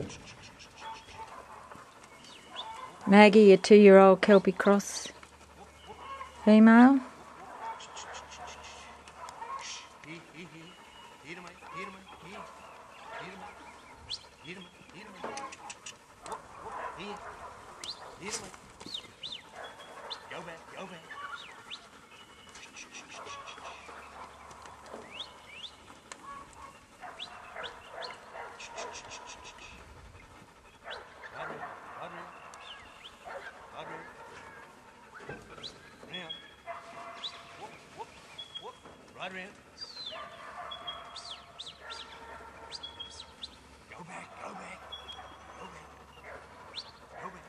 Maggie, a 2-year-old Kelpie Cross female. Go back, go back. Right around. Go back, go back. Go back. Go back.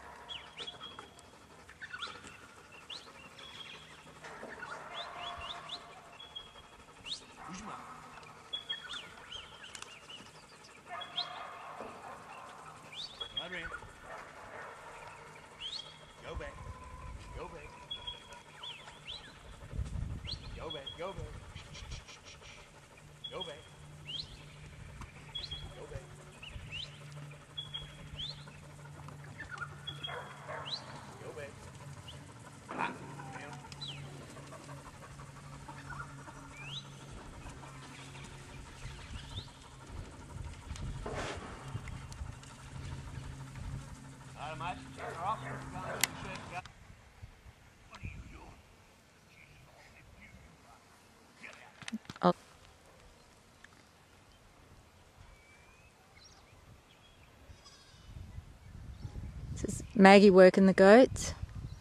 Who's your mom? Right around. Go back. Go back. Go back, go back. Go back. Go back. Go back. Ah, down. All right, mate. Check her off. What are you doing? Oh. This is Maggie working the goats.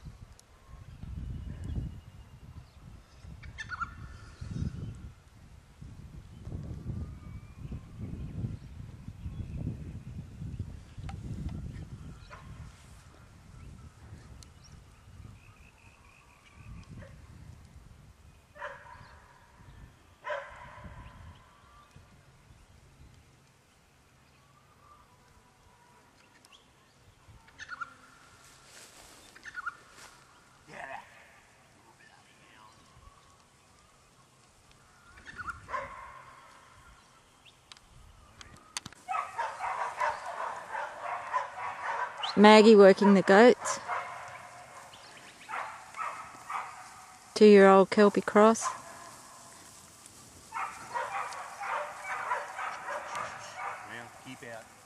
Maggie working the goats. 2-year-old Kelpie Cross. Round, keep out.